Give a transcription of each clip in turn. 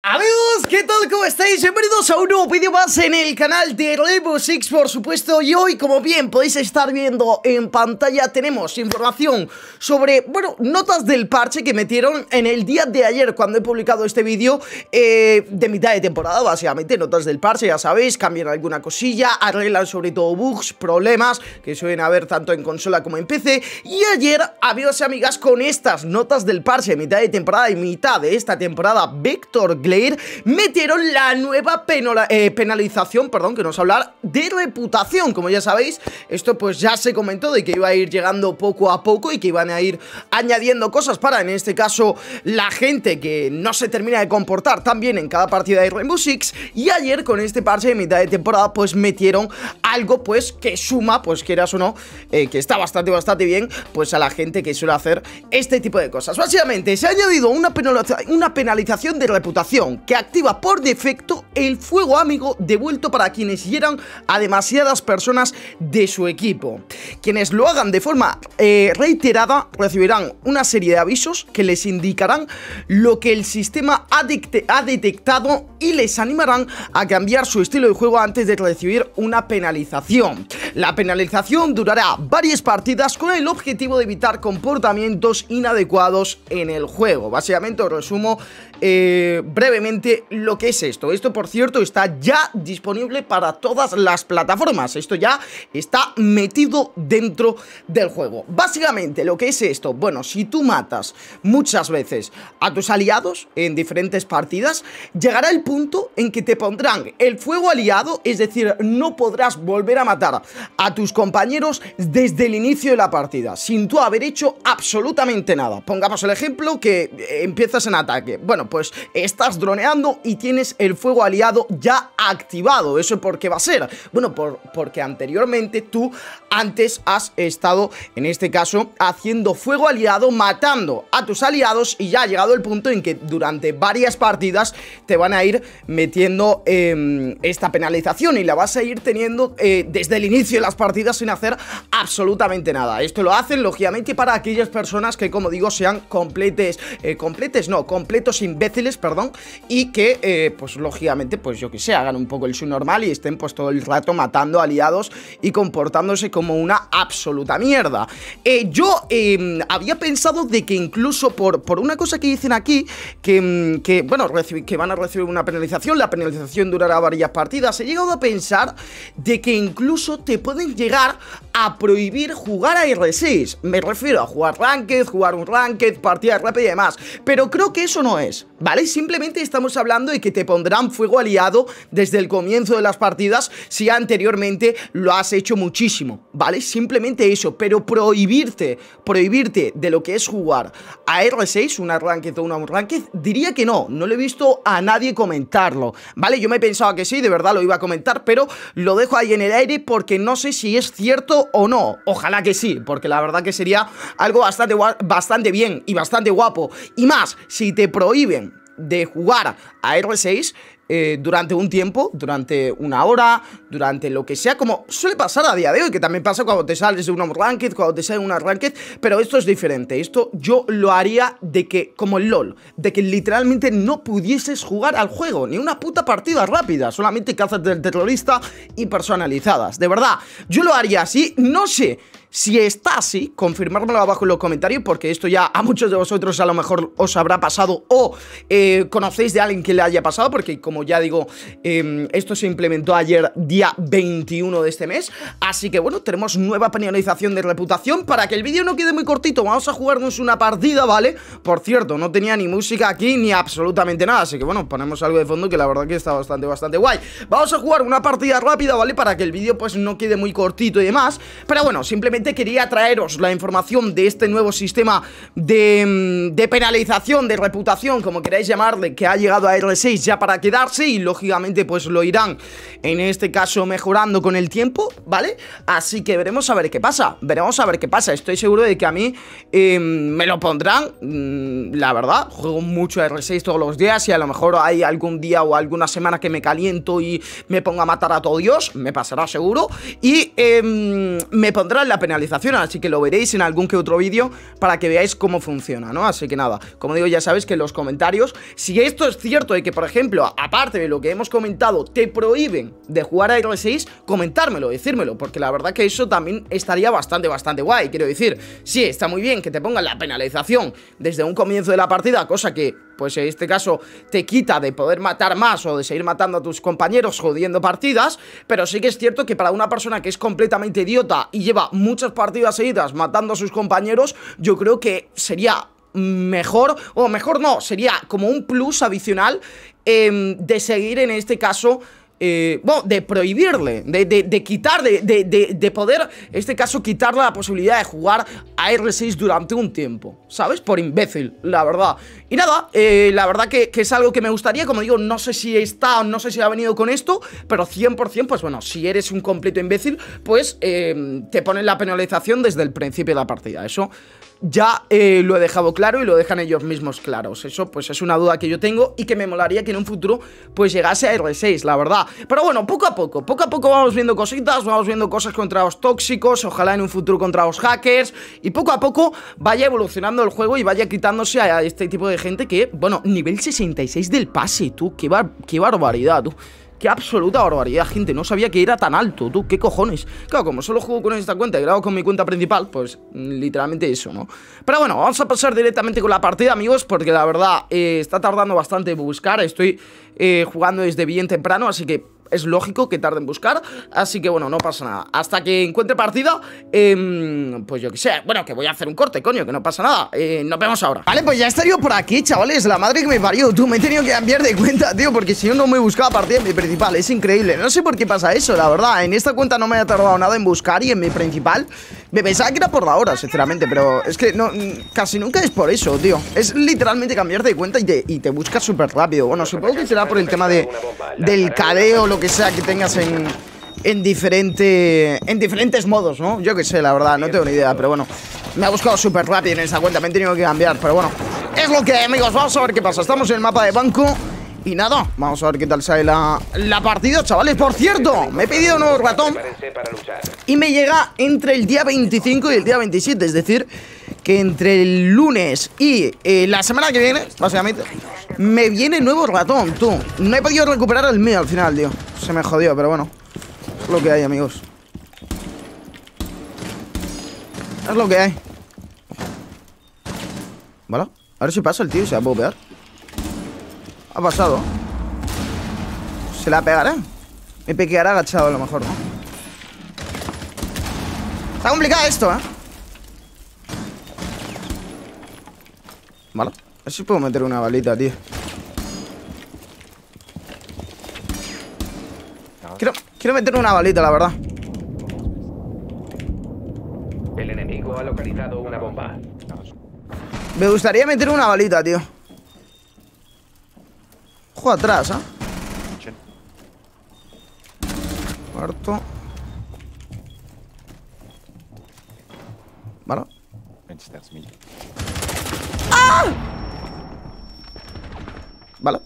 Amigos, ¿qué tal? ¿Cómo estáis? Bienvenidos a un nuevo vídeo más en el canal de Rainbow Six, por supuesto. Y hoy, como bien podéis estar viendo en pantalla, tenemos información sobre, notas del parche que metieron en el día de ayer, cuando he publicado este vídeo de mitad de temporada, básicamente. Notas del parche, ya sabéis, cambian alguna cosilla, arreglan sobre todo bugs, problemas que suelen haber tanto en consola como en PC. Y ayer, amigos y amigas, con estas notas del parche de mitad de temporada y mitad de esta temporada, Vector Glare metieron la nueva penalización, que nos hablar de reputación. Como ya sabéis, esto pues ya se comentó de que iba a ir llegando poco a poco y que iban a ir añadiendo cosas para, en este caso, la gente que no se termina de comportar tan bien en cada partida de Rainbow Six. Y ayer, con este parche de mitad de temporada, pues metieron algo pues que suma, pues quieras o no, que está bastante bien, pues a la gente que suele hacer este tipo de cosas. Básicamente, se ha añadido una penalización de reputación que activa por defecto el fuego amigo devuelto para quienes hieran a demasiadas personas de su equipo. Quienes lo hagan de forma reiterada recibirán una serie de avisos que les indicarán lo que el sistema ha detectado y les animarán a cambiar su estilo de juego antes de recibir una penalización. La penalización durará varias partidas con el objetivo de evitar comportamientos inadecuados en el juego. Básicamente os resumo brevemente lo que es esto. Esto, por cierto, está ya disponible para todas las plataformas. Esto ya está metido dentro del juego. Básicamente, lo que es esto, si tú matas muchas veces a tus aliados en diferentes partidas, llegará el punto en que te pondrán el fuego aliado, es decir, no podrás volver a matar a tus compañeros desde el inicio de la partida, sin tú haber hecho absolutamente nada. Pongamos el ejemplo que empiezas en ataque. Pues estás droneando y tienes el fuego aliado ya activado. ¿Eso por qué va a ser? Porque anteriormente tú antes has estado, en este caso, haciendo fuego aliado, matando a tus aliados, y ya ha llegado el punto en que durante varias partidas te van a ir metiendo esta penalización y la vas a ir teniendo desde el inicio de las partidas sin hacer absolutamente nada. Esto lo hacen, lógicamente, para aquellas personas que, como digo, sean completos imbéciles, y que, pues lógicamente, pues yo que sé, hagan un poco el subnormal y estén pues todo el rato matando aliados y comportándose como una absoluta mierda. Yo había pensado de que incluso por una cosa que dicen aquí, que van a recibir una penalización, la penalización durará varias partidas, he llegado a pensar de que incluso te pueden llegar a prohibir jugar a R6. Me refiero a jugar Ranked, jugar un Ranked, partida rápida y demás, pero creo que eso no es, ¿vale? Simplemente estamos hablando de que te pondrán fuego aliado desde el comienzo de las partidas si anteriormente lo has hecho muchísimo, ¿vale? Simplemente eso, pero prohibirte de lo que es jugar a R6, una Ranked o una Ranked, diría que no lo he visto a nadie comentarlo, ¿vale? Yo me pensaba que sí, de verdad lo iba a comentar, pero lo dejo ahí en el aire porque no sé si es cierto o no. Ojalá que sí, porque la verdad que sería algo bastante bien y bastante guapo. Y más, si te prohíben de jugar a R6 durante un tiempo, durante una hora, durante lo que sea, como suele pasar a día de hoy, que también pasa cuando te sales de una Ranked, cuando te sale una Ranked, pero esto es diferente. Esto yo lo haría de que, como el LOL, de que literalmente no pudieses jugar al juego, ni una puta partida rápida, solamente cazas del terrorista y personalizadas. De verdad, yo lo haría así. No sé si está así, confirmármelo abajo en los comentarios, porque esto ya a muchos de vosotros a lo mejor os habrá pasado o conocéis de alguien que le haya pasado, porque como ya digo, esto se implementó ayer, día 21 de este mes. Así que tenemos nueva penalización de reputación. Para que el vídeo no quede muy cortito, vamos a jugarnos una partida, ¿vale? Por cierto, no tenía ni música aquí ni absolutamente nada, así que ponemos algo de fondo que la verdad que está bastante guay. Vamos a jugar una partida rápida, ¿vale? Para que el vídeo pues no quede muy cortito y demás. Pero simplemente quería traeros la información de este nuevo sistema de penalización de reputación, como queráis llamarle, que ha llegado a R6 ya para quedarse. adaptarse y lógicamente pues lo irán en este caso mejorando con el tiempo, ¿vale? Así que veremos a ver qué pasa, veremos a ver qué pasa. Estoy seguro de que a mí me lo pondrán, la verdad, juego mucho R6 todos los días y a lo mejor hay algún día o alguna semana que me caliento y me ponga a matar a todo Dios, me pasará seguro, y me pondrán la penalización, así que lo veréis en algún que otro vídeo para que veáis cómo funciona, ¿no? Así que nada, como digo, ya sabéis que en los comentarios, si esto es cierto de que, por ejemplo, aparte de lo que hemos comentado, te prohíben de jugar a R6, comentármelo, decírmelo, porque la verdad que eso también estaría bastante guay. Quiero decir, sí, está muy bien que te pongan la penalización desde un comienzo de la partida, cosa que, pues en este caso, te quita de poder matar más o de seguir matando a tus compañeros jodiendo partidas, pero sí que es cierto que para una persona que es completamente idiota y lleva muchas partidas seguidas matando a sus compañeros, yo creo que sería mejor, o mejor no, sería como un plus adicional de seguir en este caso, bueno, de prohibirle, de quitar, de poder, en este caso, quitarle la posibilidad de jugar a R6 durante un tiempo, ¿sabes? Por imbécil, la verdad. Y nada, la verdad que es algo que me gustaría, como digo, no sé si está, no sé si ha venido con esto, pero 100%, pues bueno, si eres un completo imbécil, pues te ponen la penalización desde el principio de la partida. Eso ya lo he dejado claro y lo dejan ellos mismos claros. Eso pues es una duda que yo tengo y que me molaría que en un futuro pues llegase a R6, la verdad. Pero bueno, poco a poco vamos viendo cositas, vamos viendo cosas contra los tóxicos, ojalá en un futuro contra los hackers, y poco a poco vaya evolucionando el juego y vaya quitándose a este tipo de gente que, bueno, nivel 66 del pase, tú, qué barbaridad, tú. Qué absoluta barbaridad, gente, no sabía que era tan alto, tú, qué cojones. Claro, como solo juego con esta cuenta y grabo con mi cuenta principal, pues literalmente eso, ¿no? Pero bueno, vamos a pasar directamente con la partida, amigos, porque la verdad está tardando bastante en buscar. Estoy jugando desde bien temprano, así que es lógico que tarde en buscar, así que bueno, no pasa nada. Hasta que encuentre partida, pues yo que sé, bueno, que voy a hacer un corte, coño, que no pasa nada. Nos vemos ahora. Vale, pues ya estaría por aquí, chavales, la madre que me parió. Tú, me he tenido que cambiar de cuenta, tío, porque si yo no me buscaba partida en mi principal. Es increíble, no sé por qué pasa eso, la verdad. En esta cuenta no me ha tardado nada en buscar y en mi principal me pensaba que era por la hora, sinceramente, pero es que no, casi nunca es por eso, tío. Es literalmente cambiarte de cuenta y te buscas súper rápido. Bueno, supongo que será por el tema del cadeo, lo que sea que tengas en diferentes modos, ¿no? Yo que sé, la verdad, no tengo ni idea, pero bueno, me ha buscado súper rápido en esa cuenta, me he tenido que cambiar, pero bueno, es lo que hay, amigos. Vamos a ver qué pasa. Estamos en el mapa de banco y nada, vamos a ver qué tal sale la partida, chavales. Por cierto, me he pedido un nuevo ratón y me llega entre el día 25 y el día 27, es decir, que entre el lunes y la semana que viene, básicamente, me viene nuevo ratón, tú. No he podido recuperar el mío al final, tío. Se me jodió, pero bueno, es lo que hay, amigos. Es lo que hay. Vale, a ver si pasa el tío y se va a poder pegar. Ha pasado. Se la pegará. Me pequeará agachado a lo mejor, ¿no? Está complicado esto, ¿eh? Vale, a ver si puedo meter una balita, tío. Quiero meter una balita, la verdad. El enemigo ha localizado una bomba. Me gustaría meter una balita, tío. Ojo atrás, ¿eh? Cuarto. Vale. ¡Ah! Vale.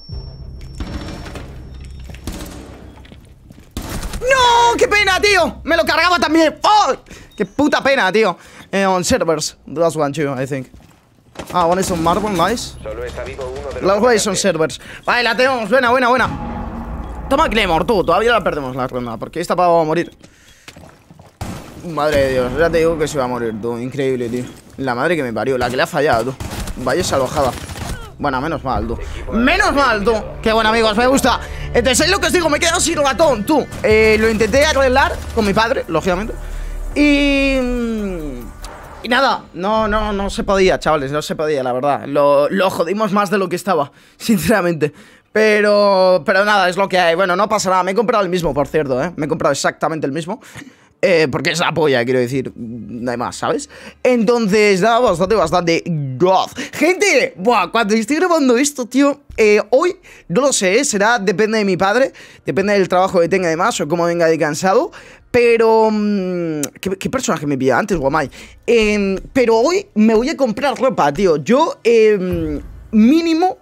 ¡No! ¡Qué pena, tío! Me lo cargaba también. ¡Oh! ¡Qué puta pena, tío! On servers. That's one too, I think. Ah, one is on marble, nice. Solo está vivo uno de Los guays son servers. Vale, la tenemos. Buena, buena, buena. Toma Claymore, tú. Todavía la perdemos la ronda, porque esta pava va a morir. Madre de Dios, ya te digo que se va a morir, tú. Increíble, tío. La madre que me parió, la que le ha fallado, tú. Vaya salvajada. Bueno, menos mal, tú. Menos mal, tú. Qué bueno, amigos, me gusta. Entonces, es lo que os digo, me he quedado sin ratón, tú. Lo intenté arreglar con mi padre, lógicamente. Y nada, no se podía, chavales, no se podía, la verdad. Lo jodimos más de lo que estaba, sinceramente. Pero nada, es lo que hay. Bueno, no pasa nada, me he comprado el mismo, por cierto, ¿eh? Me he comprado exactamente el mismo. Porque es la polla, quiero decir. Nada más, ¿sabes? Entonces, nada, bastante god. Gente, buah, cuando estoy grabando esto, tío, hoy, no lo sé, depende de mi padre, depende del trabajo que tenga y demás, o cómo venga de cansado. Pero... ¿Qué personaje me pilla antes, Guamay? Pero hoy me voy a comprar ropa, tío. Yo, mínimo,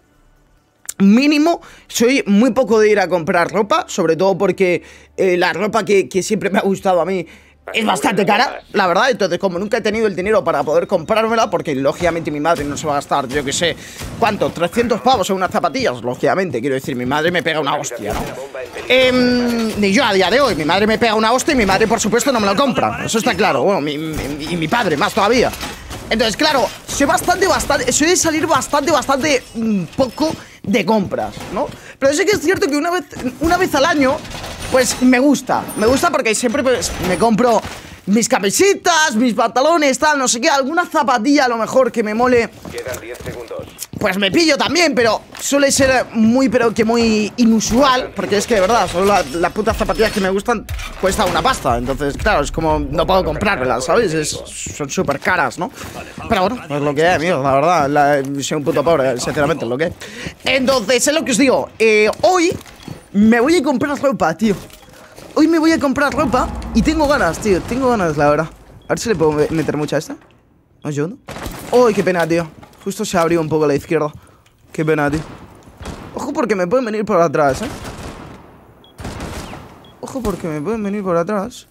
soy muy poco de ir a comprar ropa, sobre todo porque la ropa que siempre me ha gustado a mí es bastante cara, la verdad. Entonces, como nunca he tenido el dinero para poder comprármela, porque lógicamente mi madre no se va a gastar, yo que sé, ¿cuánto? 300 pavos en unas zapatillas, lógicamente, quiero decir, mi madre me pega una hostia, ¿no? Ni yo a día de hoy, mi madre me pega una hostia y mi madre, por supuesto, no me lo compra, eso está claro, bueno, y mi padre, más todavía. Entonces, claro, soy de salir bastante poco de compras, ¿no? Pero sí que es cierto que una vez al año, pues me gusta porque siempre pues, me compro mis camisetas, mis pantalones, tal, no sé qué, alguna zapatilla a lo mejor que me mole. Quedan 10 segundos. Pues me pillo también, pero suele ser muy inusual, porque es que de verdad, solo las putas zapatillas que me gustan cuestan una pasta. Entonces, claro, es como no puedo comprármelas, ¿sabes? Son súper caras, ¿no? Pero bueno, es lo que es, amigo, la verdad, soy un puto pobre, sinceramente, es lo que es. Entonces, es lo que os digo, hoy me voy a comprar ropa, tío. Hoy me voy a comprar ropa y tengo ganas, tío, la verdad. A ver si le puedo meter mucha a esta. ¿No ayudo? ¡Uy, qué pena, tío! Justo se abrió un poco a la izquierda. Qué pena, tío. Ojo porque me pueden venir por atrás, Ojo porque me pueden venir por atrás.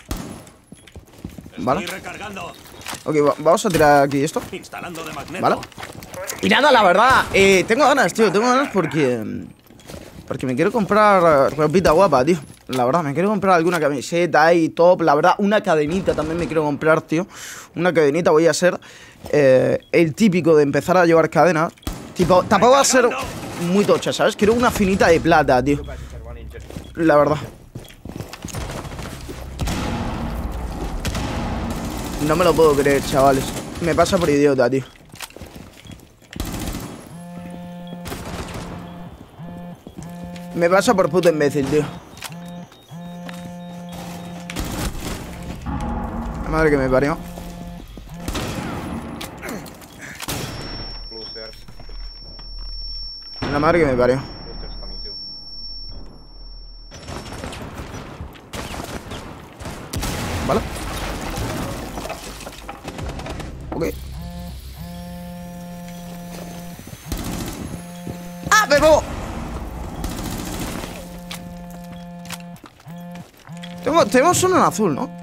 Vale. Ok, vamos a tirar aquí esto. Vale. Y nada, la verdad, tengo ganas, tío. Tengo ganas porque me quiero comprar ropita guapa, tío. La verdad, me quiero comprar alguna camiseta y top. La verdad, una cadenita también me quiero comprar, tío. Una cadenita, voy a ser el típico de empezar a llevar cadenas. Tipo, tampoco va a ser muy tocha, ¿sabes? Quiero una finita de plata, tío. La verdad. No me lo puedo creer, chavales. Me pasa por idiota, tío. Me pasa por puto imbécil, tío. La madre que me parió. La madre que me parió. Vale. Ok. ¡Ah, pero! Tenemos uno en azul, ¿no?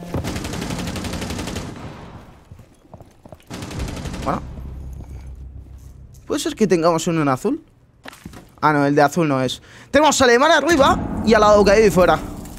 Bueno. ¿Puede ser que tengamos uno en azul? Ah, no, el de azul no es. Tenemos alemán arriba y al lado que hay fuera.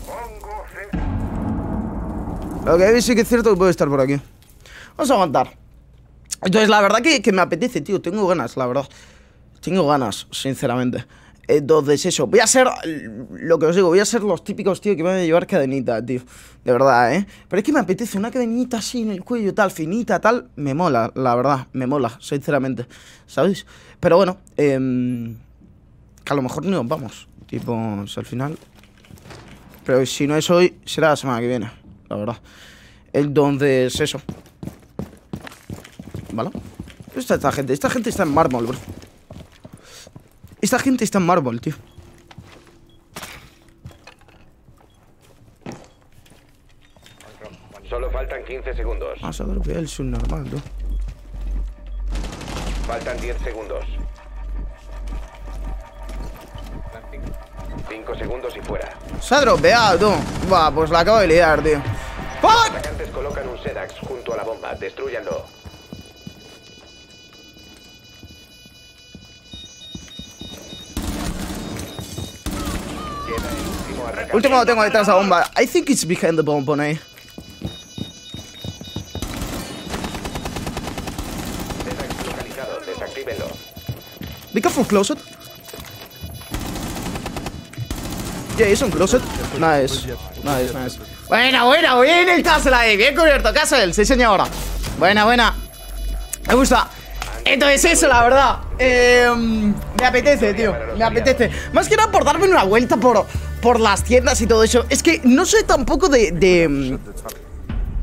Lo que hay sí que es cierto que puede estar por aquí. Vamos a aguantar. Entonces, la verdad que me apetece, tío. Tengo ganas, la verdad. Tengo ganas, sinceramente. Entonces, eso. Voy a ser, lo que os digo, voy a ser los típicos, tío, que van a llevar cadenita, tío. De verdad, ¿eh? Pero es que me apetece una cadenita así en el cuello, tal, finita, tal. Me mola, la verdad. Me mola, sinceramente. ¿Sabéis? Pero bueno, que a lo mejor ni nos vamos. Tipo, o sea, al final. Pero si no es hoy, será la semana que viene, la verdad. Entonces, eso. ¿Vale? ¿Dónde está esta gente? Esta gente está en mármol, bro. Esta gente está en mármol, tío. Solo faltan 15 segundos. Vamos a dropear el subnormal, tú. Faltan 10 segundos. 5 segundos y fuera. Se ha dropeado, tú. Va, pues la acabo de liar, tío. Los atacantes colocan un Sedax junto a la bomba. Destrúyanlo. Último lo tengo detrás de la bomba. I think it's behind the bomb, eh. Sedax localizado. Desactívenlo. Be careful, closet. Yeah, it's on closet. Nice. Nice, nice. Buena, bien el Castle ahí. Bien cubierto, Castle. Sí, señora. Buena. Me gusta. Entonces eso, la verdad. Me apetece, tío. Me apetece. Más que nada por darme una vuelta por las tiendas y todo eso. Es que no soy tampoco de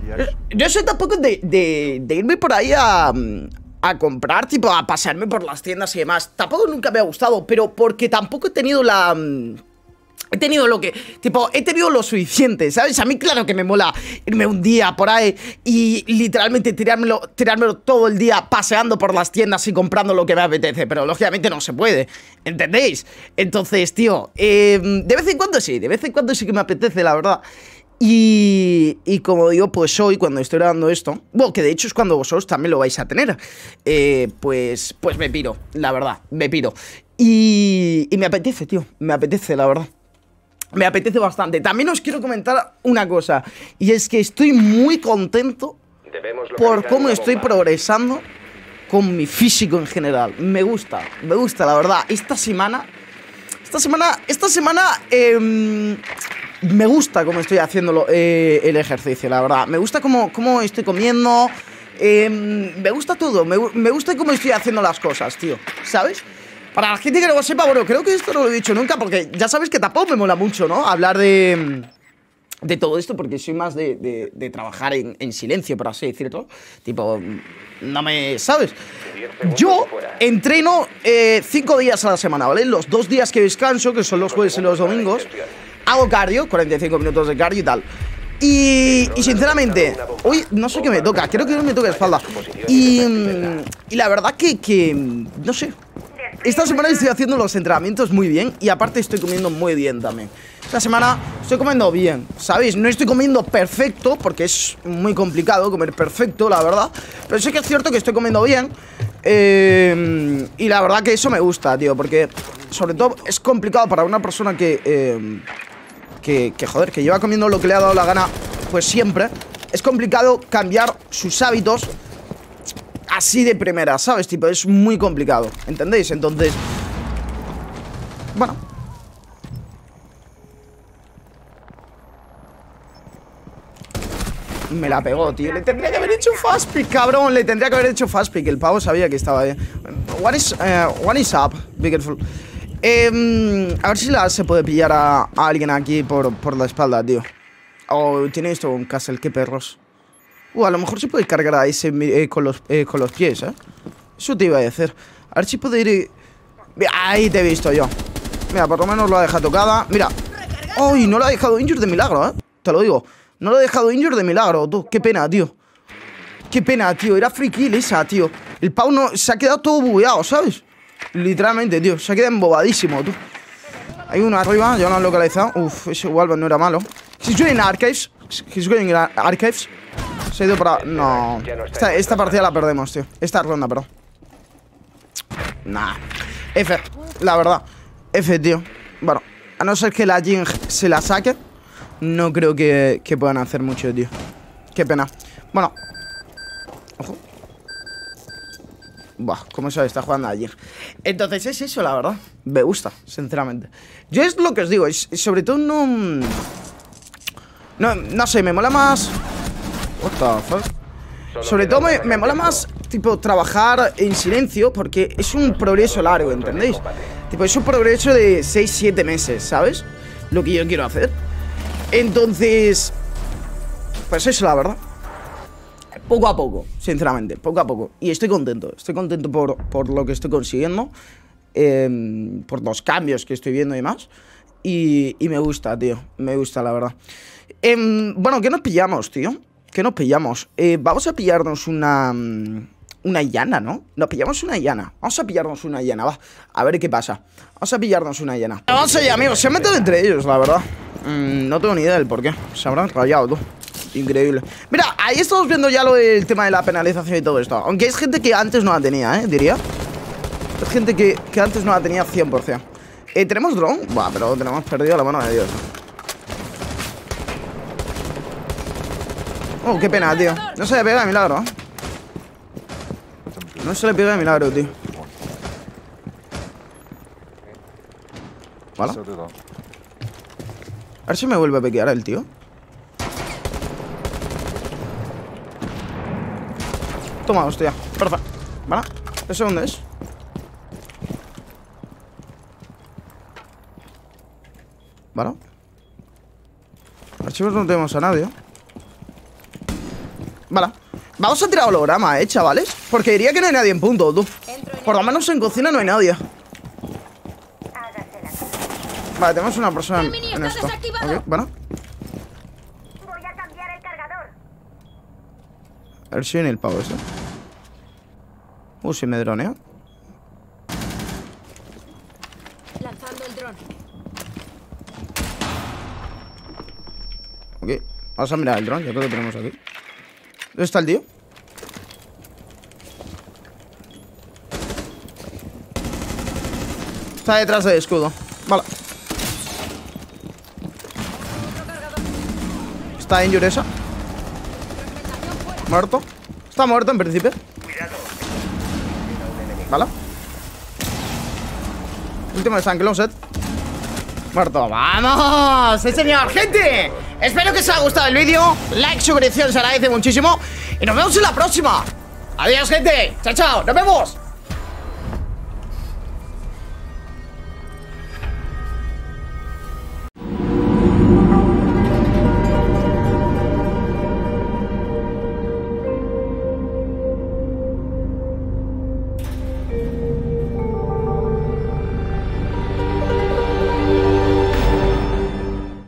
Yo soy tampoco de irme por ahí a comprar, tipo, a pasearme por las tiendas y demás. Tampoco nunca me ha gustado, pero porque tampoco he tenido la... He tenido lo que... Tipo, he tenido lo suficiente, ¿sabes? A mí claro que me mola irme un día por ahí y literalmente tirármelo todo el día paseando por las tiendas y comprando lo que me apetece. Pero lógicamente no se puede, ¿entendéis? Entonces, tío, de vez en cuando sí que me apetece, la verdad. Y como digo, pues hoy, cuando estoy grabando esto, bueno, que de hecho es cuando vosotros también lo vais a tener, pues me piro, la verdad, me piro. Y me apetece, tío, me apetece, la verdad. Me apetece bastante. También os quiero comentar una cosa, y es que estoy muy contento por cómo estoy progresando con mi físico en general. Me gusta, la verdad. Esta semana me gusta cómo estoy haciendo el ejercicio, la verdad. Me gusta cómo estoy comiendo. Me gusta todo. Me gusta cómo estoy haciendo las cosas, tío, ¿sabes? Para la gente que no lo sepa, bueno, creo que esto no lo he dicho nunca, porque ya sabes que tampoco me mola mucho, ¿no? Hablar de todo esto, porque soy más de trabajar en silencio, por así decirlo. Tipo, no me... ¿sabes? Yo entreno 5 días a la semana, ¿vale? Los 2 días que descanso, que son los jueves y los domingos, hago cardio, 45 minutos de cardio y tal. Y sinceramente, hoy no sé qué me toca, creo que hoy me toca espalda. Y la verdad que no sé. Esta semana estoy haciendo los entrenamientos muy bien y aparte estoy comiendo muy bien también. Esta semana estoy comiendo bien, ¿sabéis? No estoy comiendo perfecto porque es muy complicado comer perfecto, la verdad. Pero sí que es cierto que estoy comiendo bien. Y la verdad que eso me gusta, tío, porque sobre todo es complicado para una persona que joder, que lleva comiendo lo que le ha dado la gana, pues siempre. Es complicado cambiar sus hábitos así de primera, ¿sabes? Tipo, es muy complicado, ¿entendéis? Entonces, bueno. Me la pegó, tío. Le tendría que haber hecho fast pick, cabrón. Le tendría que haber hecho fast pick. El pavo sabía que estaba bien. One is up, be careful. A ver si se puede pillar a alguien aquí por la espalda, tío. Oh, tiene esto un castle, qué perros. A lo mejor se puede cargar a ese con los pies, ¿eh? Eso te iba a decir. A ver si puede ir... Ahí te he visto yo. Mira, por lo menos lo ha dejado tocada. Mira. ¡Uy! No lo ha dejado injured de milagro, ¿eh? Te lo digo. No lo ha dejado injured de milagro, tú. Qué pena, tío. Qué pena, tío. Era free kill esa, tío. El pavo no... se ha quedado todo bugueado, ¿sabes? Literalmente, tío. Se ha quedado embobadísimo, tú. Hay uno arriba. Ya lo han localizado. Uf, ese Walvan no era malo. He's going in archives. He's going in archives. Se ha ido para... No. Esta partida la perdemos, tío. Esta ronda, perdón. Nah. F. La verdad. F, tío. Bueno. A no ser que la Jing se la saque, no creo que puedan hacer mucho, tío. Qué pena. Bueno. Ojo. Buah, cómo se está jugando allí. Entonces es eso, la verdad. Me gusta, sinceramente. Yo es lo que os digo. Sobre todo no sé, me mola más... What the fuck? Sobre todo me mola más, tipo, trabajar en silencio, porque es un progreso largo, ¿entendéis? Tipo, es un progreso de 6-7 meses, ¿sabes? Lo que yo quiero hacer. Entonces, pues eso, la verdad. Poco a poco, sinceramente, poco a poco. Y estoy contento por lo que estoy consiguiendo, por los cambios que estoy viendo y demás. Y me gusta, tío, me gusta, la verdad. Bueno, ¿qué nos pillamos, tío? ¿Qué nos pillamos? Vamos a pillarnos una llana, ¿no? Nos pillamos una llana. Vamos a pillarnos una llana, va. A ver qué pasa. Vamos a pillarnos una llana. Vamos allá, amigos. Se han metido entre ellos, la verdad. No tengo ni idea del por qué. Se habrán rayado, tú. Increíble. Mira, ahí estamos viendo ya el tema de la penalización y todo esto. Aunque es gente que antes no la tenía, diría. Es gente que antes no la tenía 100%. ¿Tenemos drone? Buah, pero tenemos perdido la mano de Dios. Oh, qué pena, tío. No se le pega de milagro, ¿eh? No se le pega de milagro, tío. ¿Vale? A ver si me vuelve a pequear el tío. Toma, hostia. Perfecto. ¿Vale? ¿Eso dónde es? ¿Vale? Archivos no tenemos a nadie. Vale. Vamos a tirar holograma, chavales. Porque diría que no hay nadie en punto, tú. Por lo menos en cocina no hay nadie. Vale, tenemos una persona en esto. Ok, bueno. Voy a cambiar el cargador. A ver si viene el pavo ese. Si me dronea. Lanzando el dron. Ok, vamos a mirar el dron, ya creo que tenemos aquí. ¿Dónde está el tío? Está detrás del escudo. Vale. Está en Yuresa. Muerto. Está muerto en principio. Vale. Último de San Closet. Muerto. ¡Vamos! ¡Sí, señor! ¡Gente! Espero que os haya gustado el vídeo. Like, suscripción, se agradece muchísimo. Y nos vemos en la próxima. Adiós, gente. Chao, chao. Nos vemos.